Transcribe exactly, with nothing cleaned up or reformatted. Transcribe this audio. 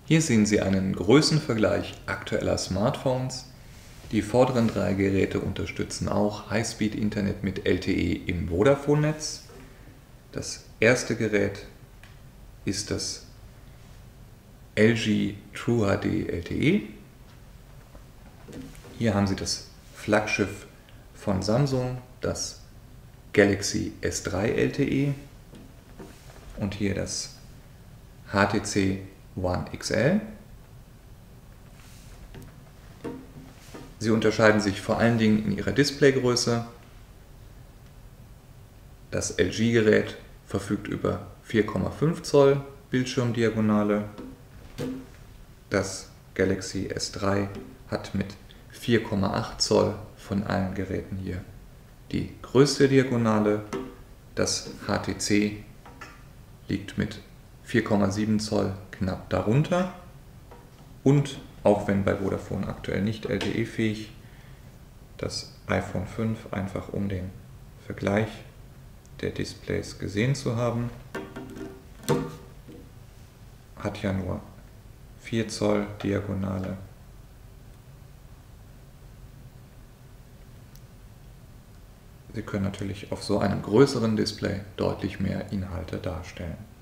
Hier sehen Sie einen Größenvergleich aktueller Smartphones. Die vorderen drei Geräte unterstützen auch Highspeed-Internet mit L T E im Vodafone-Netz. Das erste Gerät ist das L G True H D L T E. Hier haben Sie das Flaggschiff von Samsung, das Galaxy S drei L T E, und hier das H T C One X L. Sie unterscheiden sich vor allen Dingen in ihrer Displaygröße. Das L G-Gerät verfügt über vier Komma fünf Zoll Bildschirmdiagonale. Das Galaxy S drei hat mit vier Komma acht Zoll von allen Geräten hier die größte Diagonale. Das H T C liegt mit vier Komma sieben Zoll knapp darunter. Und auch wenn bei Vodafone aktuell nicht L T E-fähig, das iPhone fünf, einfach um den Vergleich der Displays gesehen zu haben, hat ja nur vier Zoll Diagonale. Sie können natürlich auf so einem größeren Display deutlich mehr Inhalte darstellen.